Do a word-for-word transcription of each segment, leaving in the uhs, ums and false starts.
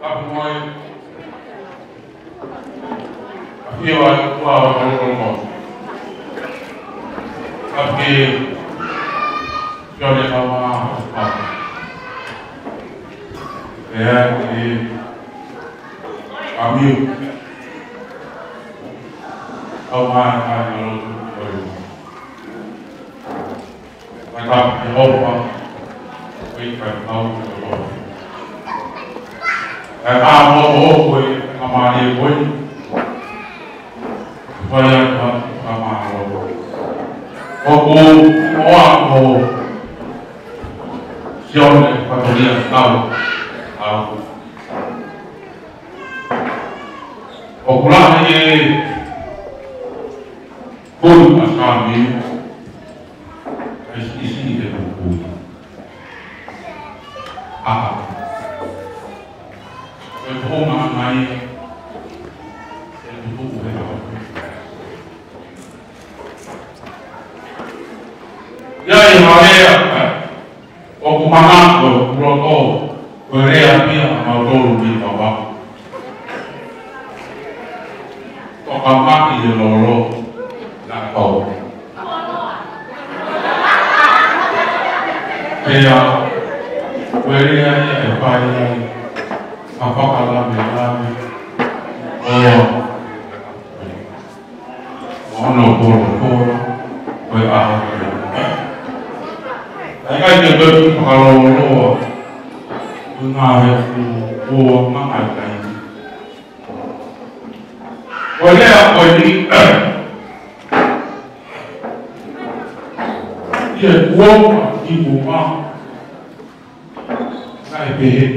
Kapumoy, Akiwa, Wow, Romo, Aki, Johnny Kawa, ya, ini Abiu, Kawa, Kawa, Mereka Yehova, berikan tahu Yehova. Mereka mau kue kamari kue, supaya kamari kue. Aku orang mau siapa yang tahu tahu. Aku lah ni pun asal ni. Isi dia buku. Apa? Kalau orang lain, dia buku apa? Ya yang mana? Aku mana tu, berapa? Berea dia mau turun di bawah. Kau kamar dia lolo, nak tahu. Kaya, where are you finding apa kalau bilang, oh, ono poro poro, where are you? Saya kan juga kalau lo, mengalir tu, oh, mengalir. Boleh apa ini? Dia uang ibu mak, naik behit,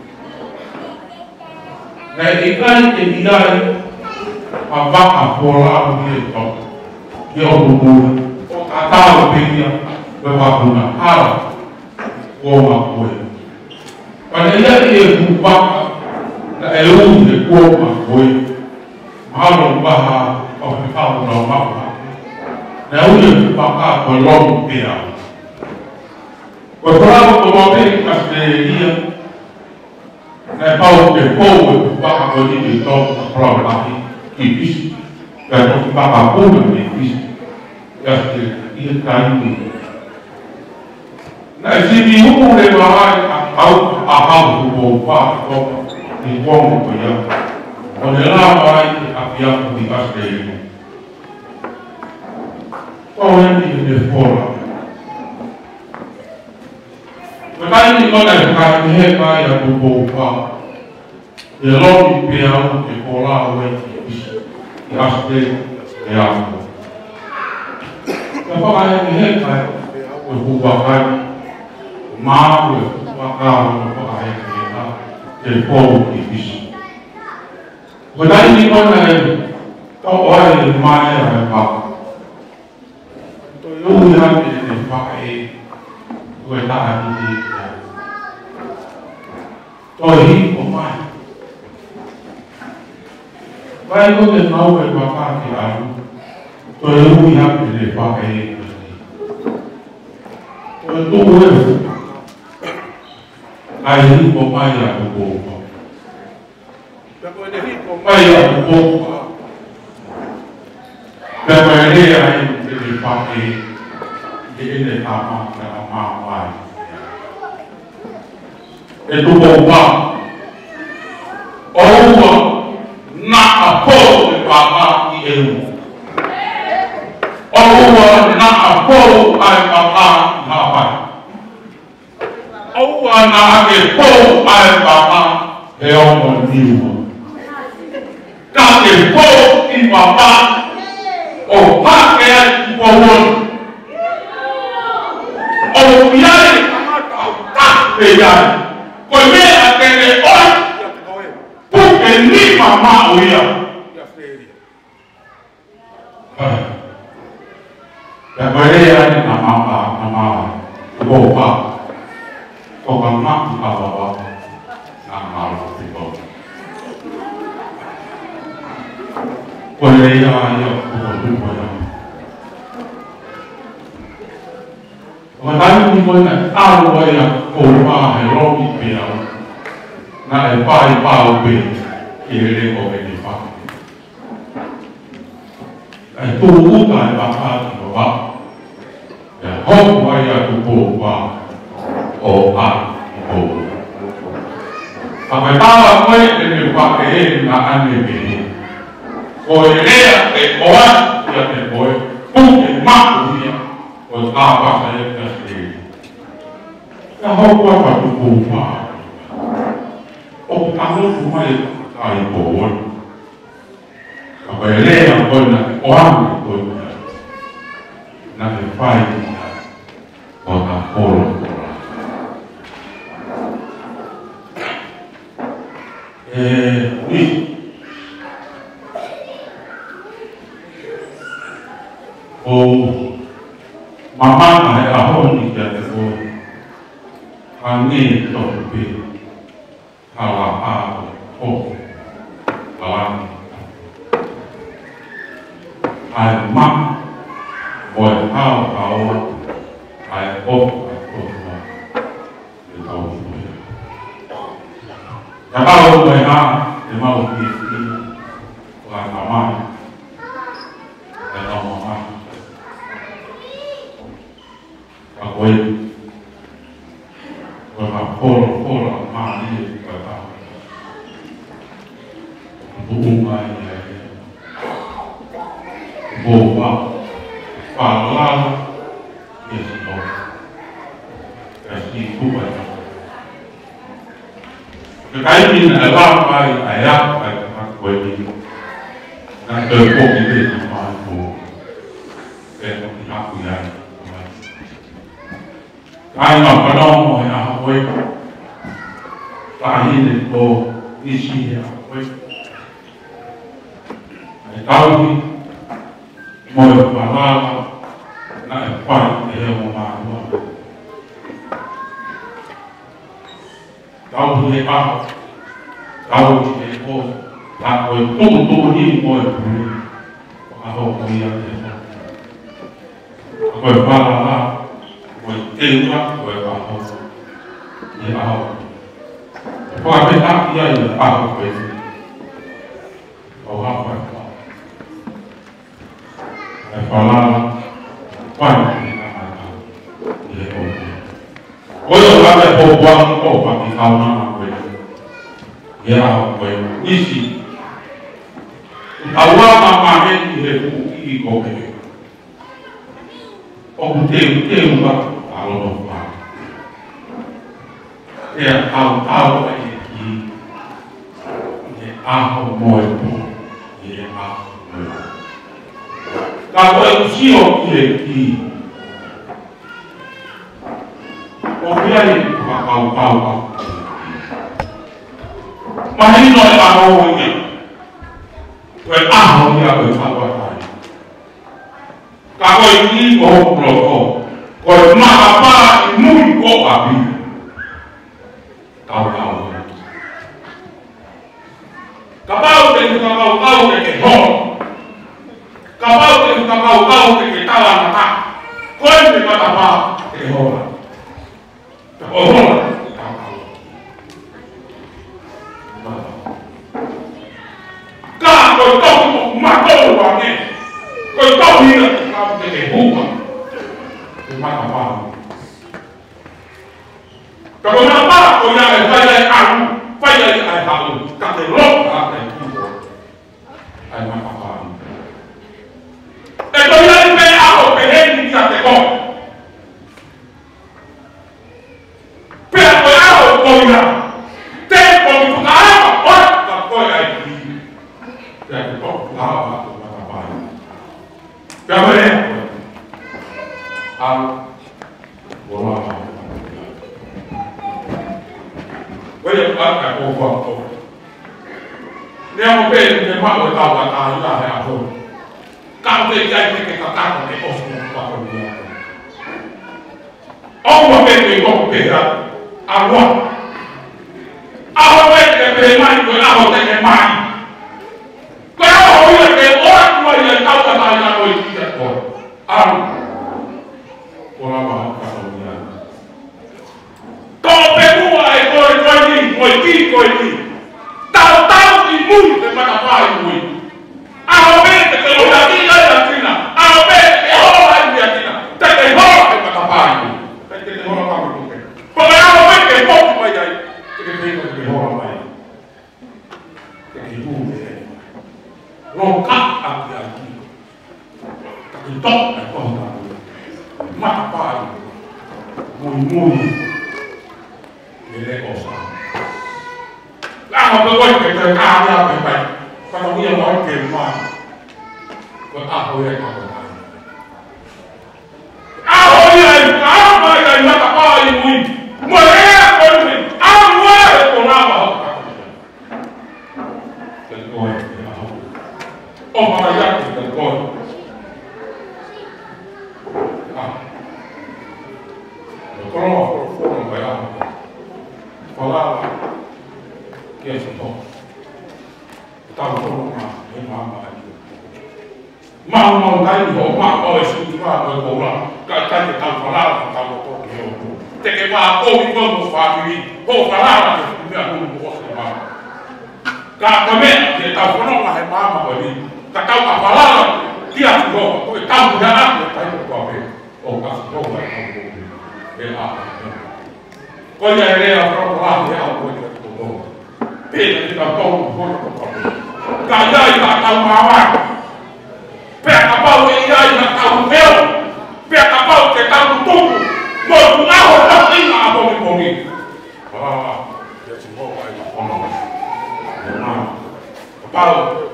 naik ikan jadi apa apola dia tu, dia orang kata dia berapa hal, uang apa? Pada dia dia buka, naik elu dia uang apa? Malu bah, apa kau nak apa? Naik dia buka belum dia. Beberapa pemain Australia, naik tahu ke kau bapak kau ini tahu apa lagi tipis, dan bapak pun tipis, ya dia kain ini. Naik sini umur lewat tahu apa hukum bapak kau di buang kau ya, orang lain apa yang di Australia. Kau ini di sekolah. Kali ini kau dah kali hebat yang berubah. Dia lalu biar di pola awal di Australia yang. Apa kali ini hebat berubah kali mahu bakal apa kali kita di pola di bis. Kali ini kau dah kau orang yang mana hebat. Tuh yang ini pakai gue tak ada di Tohi pemain. Baik tu dia tahu berapa kali Tohi yang dia pakai. Tohi tu Air pemain yang berubah. Kalau dia pemain yang berubah, kalau dia yang dia pakai, dia dia tamat dalam mawai. Itu bomba. Allah nak apa bapak ilmu. Allah nak apa ay bapak apa. Allah nak apa ay bapak ilmu ilmu. Kalau apa i bapak oh pakai bawon. Oh biar tahu tak biar. Kau ni akan orang bukan ni mama uya. Dan mereka ni nama apa nama bopa. Kau mama apa apa nama itu. Mereka ya bukan bukan. Orang ni pun tahu yang bopa hello biar. na e pai pau pe i re o e ni pa. E tu uta e baka ki o wa. E hau ai a tu po wa o a i po. Paka tawa koe e me wake e na ane pe ni. Ko e rea e oa ia te koe, pu e maku ia o tā paka e ka se. E hau koe pa tu po wa. O kano tu mai ai po oi. Ka koe rea koe na e oa me koe na e whai ia o tā polo kora. E ni o mamana e ahoni kia te o a ne tohu pe hala a o alani ai ma o e hao hao ai o a tohua e tau fuia ka tau e ha e mau ki ki o a kamai e tau mamana ka koe koe ka polo polo a mani e ka tau ku unga i e ku bōwa whalala e si tō e si kupa i ka kaimina e lāpai a ea ai ka koe ni na te poki te i mai ko e poki haku i ai ai ma whanau e aha koe ka hine ko isi e aha koe e tauhi mo e whalala na e whai e heo mo mātua tauhi e aha tauhi e ko la koe tuku tuku ni mo e puri o aho koe ia te heo koe whalala koe te ura koe aho e aho koe a peta ia i aho koe o aho e koe e whalala whai e aha i e o koe o rata e pōpuang o paki kaunana koe e aho koe isi aua mamane i he puki i koke o te te unga alono wha. E a tau tau a e ki e aho moe po i e aho moe po. Ka koe usio i e ki o kia i whakau pau au. Mahino e aho i e koe aho i a koe tau a tai. Ka koe ki ko hokuloko, koe mahapa i mui ko a bi. Tau tau e. Ka pau te whakau pau te ke hon. Ka pau te whakau pau te ke tawa na ta. Koe te matapa te ke hona. Te o hona te tau tau. Ka koe tau mo matou a ne. Koe tau hira te kau te ke huka. Te matapa. Ka koe nā pā koe nā e whaia e aru. Whaia e ai hau. Ka te roka te kiko. Ai matapa. E koe nā e me aho pe heni ki a te kō. Pea koe aho koe nā. Te koe mi whakaama ora ka koe ai ki. Pea te tō whakaama te matapa. Pea koe ea koe. Aru. Wala hau. Koe e whaka e kōwha tō. Nea mo pēr te mao e tau ka tāhi a he aho. Kau te kai te ke tatako te osu mo whaka ua. Aua pēr te koko pēra. Aua. Aho pēr te pēr mai koe aho te ke mai. Koe aho ia te ora kua ia tau ka tāhi a koe ki a koe. Aru. Ora waha ka tau ia. Tō pe mua e koe koe ni, koe ki koe mui. Tau tau i mui te matapai mui. Ao bete te lo daki ai atina. Ao bete te hoa ai atina. Te te hoa te matapai mui. Te te te hoa mai mui. Poi ao bete te poki mai ai. Te te te te hoa mai. Te te mui e. Roka aki aki. Te te tok e konta mui. Matapai mui mui. Ele osa. Ako ko ko ke ke ka ya pe pe. Ko no ia mo ke ma. Ko a ho ya ka ko. A ho ya ka ma ya na ka pa i mui. Mo e ko ni. A mo e ko na ma ho. Ke ko e ya ho. O ma ya ke ko. Ah. Ko no ko ko no ba ya. Falava que é só estava todo uma uma mal mal cai do mal ou isso que vai para o lá cai cai que estava falando estava todo eu tem que vai ou quando família ou falava que me aluno gosta mal cá também que estava falando uma remama ali tá cá falava que a tua o estava já lá tá indo para ver ou caso não vai é lá olha a ideia para o lado é algo que Pega de cartão do forno do papel. Caiai e cartão mamar. Pega pau e ai cartão meu. Pega pau que tá no tubo. Morto na rua da prima a bom comigo. Ah, esse bom vai na forma. Não. Pau.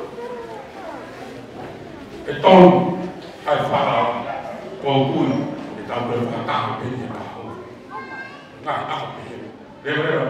Então, aí fala com o e tá preparado bem de carro. Vai, ah, lembra?